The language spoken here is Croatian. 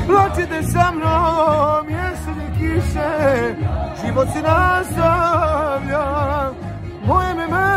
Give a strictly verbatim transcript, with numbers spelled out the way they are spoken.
Plačite sa mnom, jesenje kiše, život se nastavlja. Moje me